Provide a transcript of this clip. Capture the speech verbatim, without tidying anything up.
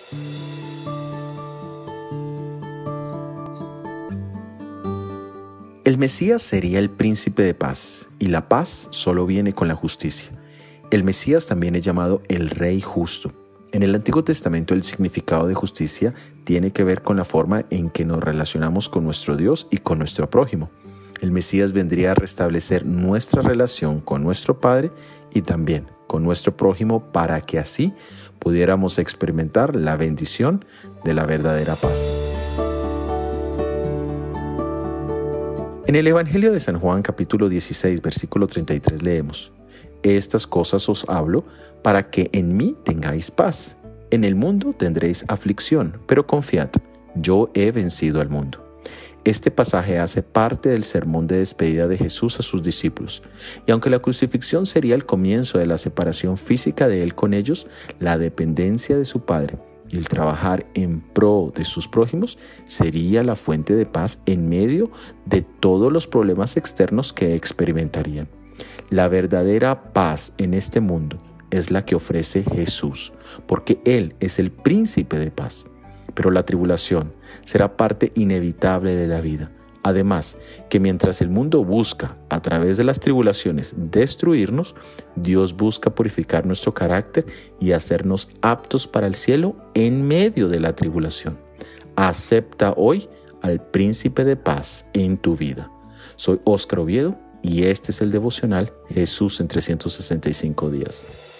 El Mesías sería el príncipe de paz, y la paz solo viene con la justicia. El Mesías también es llamado el Rey Justo. En el Antiguo Testamento el significado de justicia tiene que ver con la forma en que nos relacionamos con nuestro Dios y con nuestro prójimo. El Mesías vendría a restablecer nuestra relación con nuestro Padre y también con nuestro prójimo para que así pudiéramos experimentar la bendición de la verdadera paz. En el Evangelio de San Juan, capítulo dieciséis, versículo treinta y tres, leemos: Estas cosas os hablo para que en mí tengáis paz. En el mundo tendréis aflicción, pero confiad, yo he vencido al mundo. Este pasaje hace parte del sermón de despedida de Jesús a sus discípulos, y aunque la crucifixión sería el comienzo de la separación física de él con ellos, la dependencia de su Padre y el trabajar en pro de sus prójimos sería la fuente de paz en medio de todos los problemas externos que experimentarían. La verdadera paz en este mundo es la que ofrece Jesús, porque Él es el príncipe de paz. Pero la tribulación será parte inevitable de la vida. Además, que mientras el mundo busca, a través de las tribulaciones, destruirnos, Dios busca purificar nuestro carácter y hacernos aptos para el cielo en medio de la tribulación. Acepta hoy al príncipe de paz en tu vida. Soy Óscar Oviedo y este es el devocional Jesús en trescientos sesenta y cinco días.